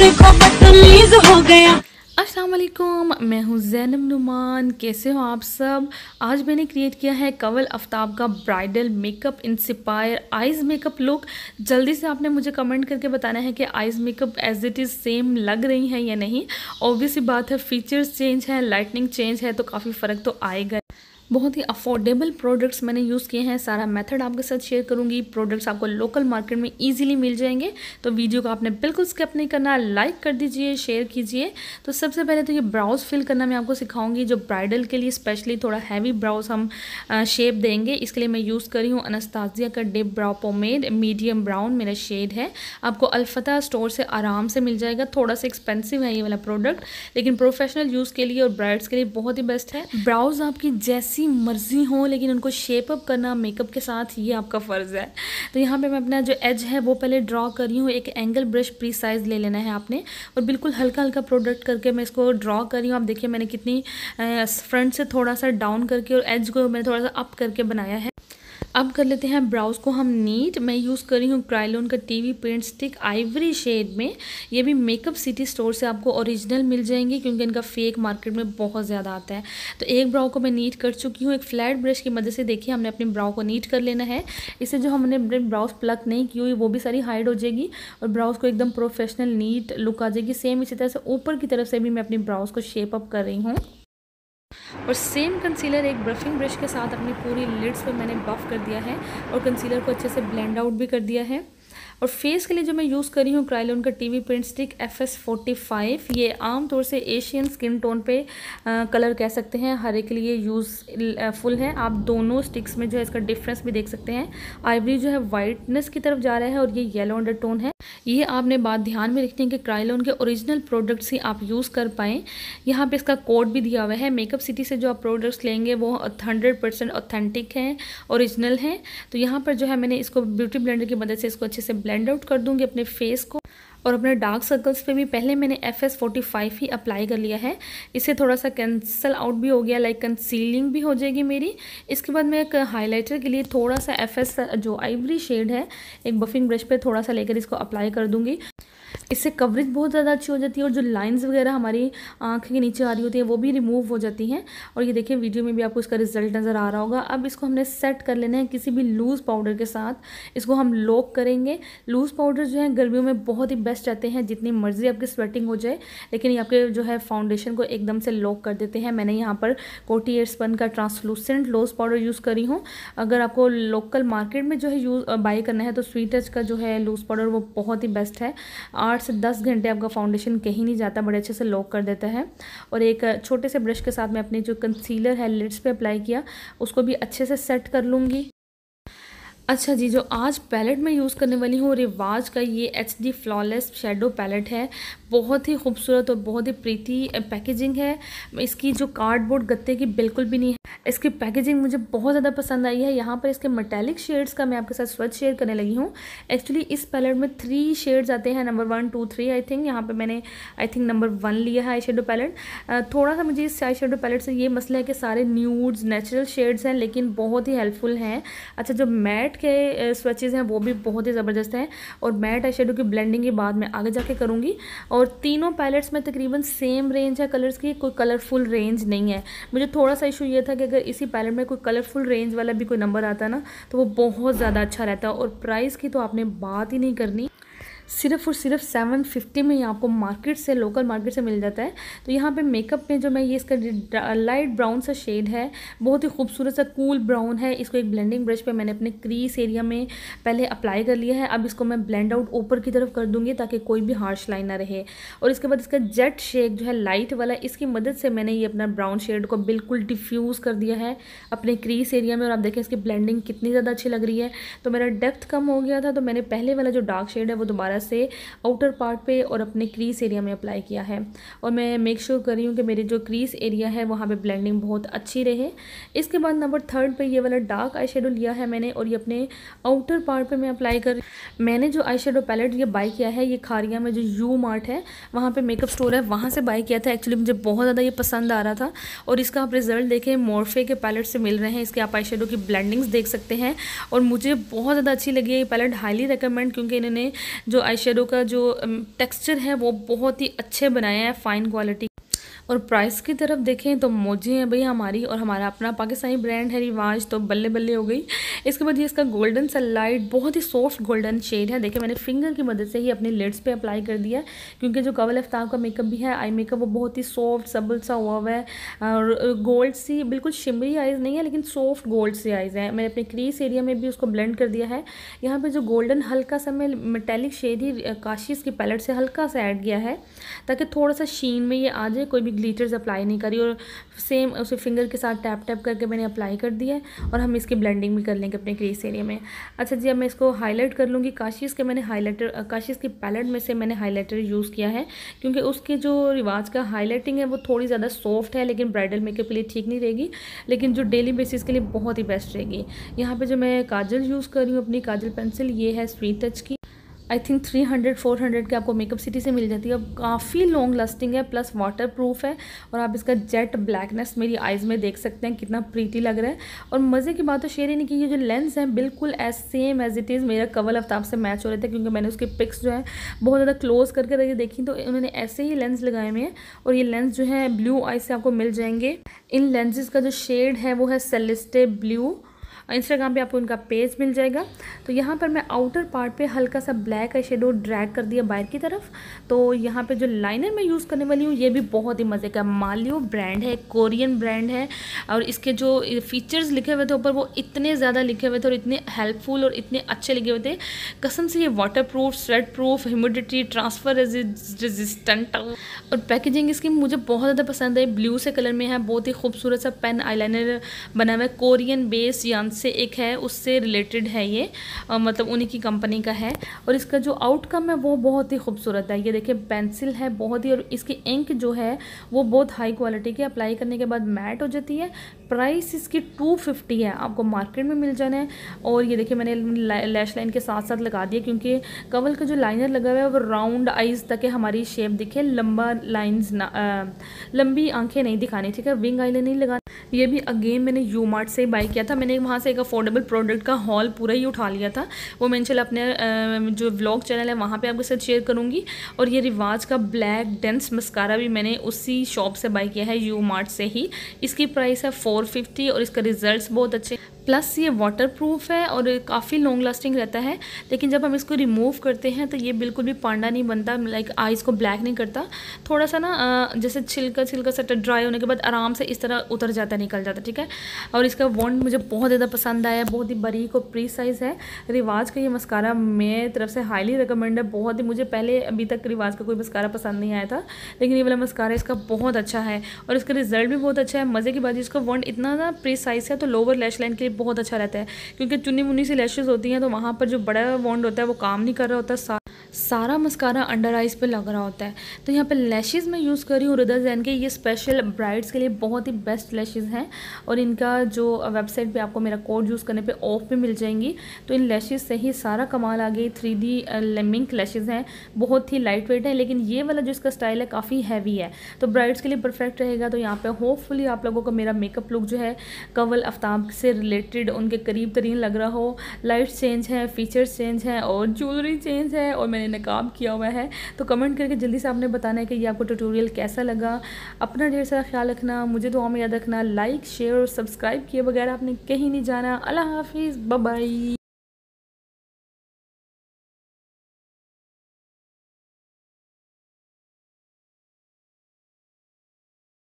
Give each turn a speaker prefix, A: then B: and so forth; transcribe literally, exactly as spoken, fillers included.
A: देखो बदतमीज हो गया।
B: अस्सलाम वालेकुम, मैं हूँ ज़ैनब नुमान। कैसे हो आप सब। आज मैंने क्रिएट किया है कवल आफ्ताब का bridal makeup inspire eyes makeup look. जल्दी से आपने मुझे कमेंट करके बताना है कि eyes makeup as it is same लग रही हैं या नहीं। ऑब्वियसली बात है, फीचर्स चेंज है, लाइटनिंग चेंज है, तो काफ़ी फ़र्क तो आएगा। बहुत ही अफोर्डेबल प्रोडक्ट्स मैंने यूज़ किए हैं। सारा मेथड आपके साथ शेयर करूंगी। प्रोडक्ट्स आपको लोकल मार्केट में इजीली मिल जाएंगे, तो वीडियो को आपने बिल्कुल स्किप नहीं करना। लाइक कर दीजिए, शेयर कीजिए। तो सबसे पहले तो ये ब्राउज फिल करना मैं आपको सिखाऊंगी, जो ब्राइडल के लिए स्पेशली थोड़ा हैवी ब्राउज हम शेप देंगे। इसके लिए मैं यूज़ करी हूँ अनास्तासिया का dip brow pomade, medium brown मेरा शेड है। आपको अल्फता स्टोर से आराम से मिल जाएगा। थोड़ा सा एक्सपेंसिव है ये वाला प्रोडक्ट, लेकिन प्रोफेशनल यूज़ के लिए और ब्राइड्स के लिए बहुत ही बेस्ट है। ब्राउज आपकी जैसी मर्जी हो, लेकिन उनको शेप अप करना मेकअप के साथ ये आपका फ़र्ज़ है। तो यहाँ पे मैं अपना जो एज है वो पहले ड्रॉ कर रही हूँ। एक एंगल ब्रश प्री साइज़ ले लेना है आपने, और बिल्कुल हल्का हल्का प्रोडक्ट करके मैं इसको ड्रॉ कर रही हूँ। आप देखिए मैंने कितनी फ्रंट से थोड़ा सा डाउन करके और एज को मैंने थोड़ा सा अप करके बनाया है। अब कर लेते हैं ब्राउज को हम नीट। मैं यूज़ कर रही हूँ क्रायोन का TV paint stick ivory shade में। ये भी मेकअप सिटी स्टोर से आपको ओरिजिनल मिल जाएंगे, क्योंकि इनका फेक मार्केट में बहुत ज़्यादा आता है। तो एक ब्राउ को मैं नीट कर चुकी हूँ। एक फ्लैट ब्रश की मदद से देखिए हमने अपनी ब्राउ को नीट कर लेना है। इससे जो हमने ब्राउज प्लक नहीं की हुई वो भी सारी हाइड हो जाएगी, और ब्राउज को एकदम प्रोफेशनल नीट लुक आ जाएगी। सेम इसी तरह से ऊपर की तरफ से भी मैं अपनी ब्राउज को शेप अप कर रही हूँ। और सेम कंसीलर एक ब्रशिंग ब्रश के साथ अपनी पूरी लिड्स पे मैंने बफ कर दिया है, और कंसीलर को अच्छे से ब्लेंड आउट भी कर दिया है। और फेस के लिए जो मैं यूज़ कर रही हूँ क्रायोन का TV paint stick F S forty five. ये आमतौर से एशियन स्किन टोन पे आ, कलर कह सकते हैं, हर एक के लिए यूज़ फुल है। आप दोनों स्टिक्स में जो है इसका डिफरेंस भी देख सकते हैं। आइवरी जो है वाइटनेस की तरफ जा रहा है, और ये येलो अंडरटोन है। ये आपने बात ध्यान में रखनी है कि क्रायोन के ओरिजिनल प्रोडक्ट्स ही आप यूज़ कर पाएँ। यहाँ पे इसका कोड भी दिया हुआ है। मेकअप सिटी से जो आप प्रोडक्ट्स लेंगे वो हंड्रेड परसेंट ऑथेंटिक हैं, ओरिजिनल हैं। तो यहाँ पर जो है मैंने इसको ब्यूटी ब्लेंडर की मदद से इसको अच्छे से ब्लेंड आउट कर दूँगी अपने फेस को। और अपने डार्क सर्कल्स पे भी पहले मैंने एफ एस फोर्टी फाइव ही अप्लाई कर लिया है। इससे थोड़ा सा कैंसल आउट भी हो गया, लाइक कंसीलिंग भी हो जाएगी मेरी। इसके बाद मैं एक हाइलाइटर के लिए थोड़ा सा एफ एस जो आइवरी शेड है एक बफिंग ब्रश पे थोड़ा सा लेकर इसको अप्लाई कर दूंगी। इससे कवरेज बहुत ज़्यादा अच्छी हो जाती है, और जो लाइंस वगैरह हमारी आँख के नीचे आ रही होती है वो भी रिमूव हो जाती हैं। और ये देखिए वीडियो में भी आपको इसका रिजल्ट नज़र आ रहा होगा। अब इसको हमने सेट कर लेना है किसी भी लूज़ पाउडर के साथ। इसको हम लॉक करेंगे। लूज़ पाउडर जो है गर्मियों में बहुत ही बेस्ट रहते हैं, जितनी मर्जी आपकी स्वेटिंग हो जाए, लेकिन ये आपके जो है फाउंडेशन को एकदम से लॉक कर देते हैं। मैंने यहाँ पर कोटी एयरस्पन का ट्रांसलूसेंट लूज़ पाउडर यूज़ करी हूँ। अगर आपको लोकल मार्केट में जो है यूज़ बाई करना है तो स्वीट टच का जो है लूज़ पाउडर वो बहुत ही बेस्ट है। आठ से दस घंटे आपका फाउंडेशन कहीं नहीं जाता, बड़े अच्छे से लॉक कर देता है। और एक छोटे से ब्रश के साथ मैं अपनी जो कंसीलर है लिड्स पे अप्लाई किया, उसको भी अच्छे से सेट कर लूँगी। अच्छा जी, जो आज पैलेट में यूज़ करने वाली हूँ रिवाज का ये H D flawless shadow palette है। बहुत ही खूबसूरत और बहुत ही प्रीति पैकेजिंग है। इसकी जो कार्डबोर्ड गत्ते की बिल्कुल भी नहीं है। इसकी पैकेजिंग मुझे बहुत ज़्यादा पसंद आई है। यहाँ पर इसके मेटालिक शेड्स का मैं आपके साथ स्वच्छ शेयर करने लगी हूँ। एक्चुअली इस पैलेट में थ्री शेड्स आते हैं, number one two three I think. यहाँ पे मैंने आई थिंक नंबर वन लिया है आई शेडो पैलेट। थोड़ा सा मुझे इस आई शेडो पैलेट से ये मसला है कि सारे न्यूड्स नेचुरल शेड्स हैं, लेकिन बहुत ही हेल्पफुल हैं। अच्छा, जो मैट के स्वचेज़ हैं वो भी बहुत ही ज़बरदस्त हैं, और मैट आई शेडो की ब्लेंडिंग की बात मैं आगे जाके करूँगी। और तीनों पैलेट्स में तकरीबन सेम रेंज है कलर्स की, कोई कलरफुल रेंज नहीं है। मुझे थोड़ा सा इशू ये था कि अगर इसी पैलेट में कोई कलरफुल रेंज वाला भी कोई नंबर आता ना तो वो बहुत ज़्यादा अच्छा रहता। और प्राइस की तो आपने बात ही नहीं करनी। सिर्फ और सिर्फ सेवन फिफ्टी में ये आपको मार्केट से लोकल मार्केट से मिल जाता है। तो यहाँ पे मेकअप में जो मैं ये इसका लाइट ब्राउन सा शेड है, बहुत ही खूबसूरत सा कूल ब्राउन है। इसको एक ब्लेंडिंग ब्रश पे मैंने अपने क्रीज एरिया में पहले अप्लाई कर लिया है। अब इसको मैं ब्लेंड आउट ऊपर की तरफ कर दूंगी ताकि कोई भी हार्श लाइन ना रहे। और इसके बाद इसका जेट शेक जो है लाइट वाला, इसकी मदद से मैंने ये अपना ब्राउन शेड को बिल्कुल डिफ्यूज़ कर दिया है अपने क्रीज एरिया में। और आप देखें इसकी ब्लेंडिंग कितनी ज़्यादा अच्छी लग रही है। तो मेरा डेप्थ कम हो गया था, तो मैंने पहले वाला जो डार्क शेड है वो दोबारा से आउटर पार्ट पे और अपने क्रीज एरिया में अप्लाई किया है। और मैं मेक श्योर कर रही हूँ कि मेरी जो क्रीज एरिया है वहाँ पे ब्लेंडिंग बहुत अच्छी रहे। इसके बाद नंबर थर्ड पे ये वाला डार्क आई शेडो लिया है मैंने, और ये अपने आउटर पार्ट पे मैं अप्लाई कर मैंने जो आई शेडो पैलेट ये बाय किया है, ये खारिया में जो यू मार्ट है वहाँ पे मेकअप स्टोर है, वहाँ से बाय किया था। एक्चुअली मुझे बहुत ज़्यादा ये पसंद आ रहा था, और इसका आप रिजल्ट देखें मोरफे के पैलेट से मिल रहे हैं। इसके आप आई शेडो की ब्लेंडिंग्स देख सकते हैं, और मुझे बहुत ज़्यादा अच्छी लगी है ये पैलेट। हाईली रिकमेंड, क्योंकि इन्होंने जो आई शेडो का जो टेक्सचर है वो बहुत ही अच्छे बनाया है, फाइन क्वालिटी। और प्राइस की तरफ देखें तो मोजी है भाई हमारी, और हमारा अपना पाकिस्तानी ब्रांड है रिवाज, तो बल्ले बल्ले हो गई। इसके बाद ये इसका गोल्डन सा लाइट बहुत ही सॉफ्ट गोल्डन शेड है। देखिए मैंने फिंगर की मदद से ही अपने लिड्स पे अप्लाई कर दिया है, क्योंकि जो कवल आफ्ताब का मेकअप भी है, आई मेकअप, वो बहुत ही सॉफ्ट सबल सा हुआ हुआ है, और गोल्ड सी बिल्कुल शिमरी आइज़ नहीं है, लेकिन सॉफ्ट गोल्ड सी आइज़ है। मैंने अपने क्रीज एरिया में भी उसको ब्लेंड कर दिया है। यहाँ पर जो गोल्डन हल्का सा मैं मेटेलिक शेड ही काशीज़ की पैलेट से हल्का सा ऐड किया है, ताकि थोड़ा सा शीन में ये आ जाए। कोई भी ग्लिटर्स अप्लाई नहीं करी, और सेम उसे फिंगर के साथ टैप टैप करके मैंने अप्लाई कर दिया है। और हम इसकी ब्लेंडिंग भी कर लेंगे अपने क्रीज एरिया में। अच्छा जी, अब मैं इसको हाईलाइट कर लूँगी। काशीज़ के मैंने हाईलाइटर, काशीज़ की पैलेट में से मैंने हाईलाइटर यूज़ किया है, क्योंकि उसके जो रिवाज का हाईलाइटिंग है वो थोड़ी ज़्यादा सॉफ्ट है, लेकिन ब्राइडल मेकअप के लिए ठीक नहीं रहेगी, लेकिन जो डेली बेसिस के लिए बहुत ही बेस्ट रहेगी। यहाँ पर जो मैं काजल यूज़ कर रही हूँ, अपनी काजल पेंसिल, ये है स्वीट टच की। I think three hundred four hundred के आपको मेकअप सिटी से मिल जाती है। अब काफ़ी लॉन्ग लास्टिंग है, प्लस वाटर प्रूफ है, और आप इसका जेट ब्लैकनेस मेरी आइज़ में देख सकते हैं कितना प्रीटी लग रहा है। और मज़े की बात तो शेयर ही नहीं की, ये जो लेंस है बिल्कुल as same as it is मेरा कवल आफ्ताब से मैच हो रहे थे, क्योंकि मैंने उसके पिक्स जो है बहुत ज़्यादा क्लोज करके देखी, तो उन्होंने ऐसे ही लेंस लगाए हुए हैं। और ये लेंस जो है ब्लू आइज से आपको मिल जाएंगे। इन लेंसेज का जो शेड है वो है सेलेस्टे ब्लू। इंस्टाग्राम पे आपको इनका पेज मिल जाएगा। तो यहाँ पर मैं आउटर पार्ट पे हल्का सा ब्लैक आई शेडो ड्रैग कर दिया बाहर की तरफ। तो यहाँ पे जो लाइनर मैं यूज़ करने वाली हूँ ये भी बहुत ही मज़े का, मालियो ब्रांड है, कोरियन ब्रांड है, और इसके जो फीचर्स लिखे हुए थे ऊपर वो इतने ज़्यादा लिखे हुए थे, और इतने हेल्पफुल और इतने अच्छे लिखे हुए थे कसम से। ये waterproof, sweatproof, humidity transfer resistant, और पैकेजिंग इसकी मुझे बहुत ज़्यादा पसंद है। ब्लू से कलर में है, बहुत ही खूबसूरत सा पेन आईलाइनर बना हुआ है, कोरियन बेस यान से एक है, उससे रिलेटेड है ये, आ, मतलब उन्हीं की कंपनी का है। और इसका जो आउटकम है वो बहुत ही खूबसूरत है। ये देखिए पेंसिल है बहुत ही, और इसकी इंक जो है वो बहुत हाई क्वालिटी की, अप्लाई करने के बाद मैट हो जाती है। प्राइस इसकी टू फिफ्टी है, आपको मार्केट में मिल जाना है। और ये देखिए मैंने लैश लाइन के साथ साथ लगा दिया, क्योंकि कवल का जो लाइनर लगा हुआ है वो राउंड आइज़ तक हमारी शेप दिखे, लंबा लाइन्स ना आ, लंबी आंखें नहीं दिखानी, ठीक है। विंग आईलाइनर नहीं लगाना। ये भी अगेन मैंने यू मार्ट से बाई किया था। मैंने वहाँ से एक अफोर्डेबल प्रोडक्ट का हॉल पूरा ही उठा लिया था, वो मैं इंशाल्लाह अपने जो व्लॉग चैनल है वहाँ पे आपके साथ शेयर करूँगी। और ये रिवाज का ब्लैक डेंस मस्कारा भी मैंने उसी शॉप से बाई किया है, यू मार्ट से ही। इसकी प्राइस है फोर फिफ्टी, और इसका रिजल्ट्स बहुत अच्छे, प्लस ये वाटर प्रूफ है और काफ़ी लॉन्ग लास्टिंग रहता है। लेकिन जब हम इसको रिमूव करते हैं तो ये बिल्कुल भी पांडा नहीं बनता, लाइक आइज़ को ब्लैक नहीं करता। थोड़ा सा ना जैसे छिलका छिलका सा ड्राई होने के बाद आराम से इस तरह उतर जाता, निकल जाता, ठीक है। और इसका वॉन्ड मुझे बहुत ज़्यादा पसंद आया, बहुत ही बारीक और प्रीसाइज है। रिवाज का ये मस्कारा मेरी तरफ से हाईली रिकमेंड है। बहुत ही, मुझे पहले अभी तक रिवाज का कोई मस्कारा पसंद नहीं आया था, लेकिन ये वाला मस्कारा इसका बहुत अच्छा है, और इसका रिजल्ट भी बहुत अच्छा है। मज़े की बात, इसका वॉन्ड इतना ना प्रीसाइज है, तो लोअर लैश लाइन के लिए बहुत अच्छा रहता है, क्योंकि चुन्नी मुन्नी सी लैशेस होती हैं, तो वहाँ पर जो बड़ा वॉन्ड होता है वो काम नहीं कर रहा होता, सा, सारा मस्कारा अंडर आइज पे लग रहा होता है। तो यहाँ पे लैशेस मैं यूज़ कर रही हूँ रिदा जैन के, ये स्पेशल ब्राइड्स के लिए बहुत ही बेस्ट लैशेस हैं, और इनका जो वेबसाइट पे आपको मेरा कोड यूज़ करने पे ऑफ पे मिल जाएंगी। तो इन लैशेस से ही सारा कमाल आ गई। थ्री डी मिंक लैशेस हैं, बहुत ही लाइट वेट है, लेकिन ये वाला जो इसका स्टाइल है काफ़ी हैवी है, तो ब्राइड्स के लिए परफेक्ट रहेगा। तो यहाँ पे होपफुली आप लोगों को मेरा मेकअप लुक जो है कवल आफ्ताब से रिलेटेड उनके करीब तरीन लग रहा हो। लाइट चेंज है, फीचर्स चेंज है, और ज्वेलरी चेंज है, और मैंने नकाब किया हुआ है। तो कमेंट करके जल्दी से आपने बताना है कि ये आपको ट्यूटोरियल कैसा लगा। अपना ढेर सारा ख्याल रखना, मुझे दुआ में याद रखना। लाइक शेयर और सब्सक्राइब किए बगैर आपने कहीं नहीं जाना। अल्लाह हाफिज़, बाय बाय।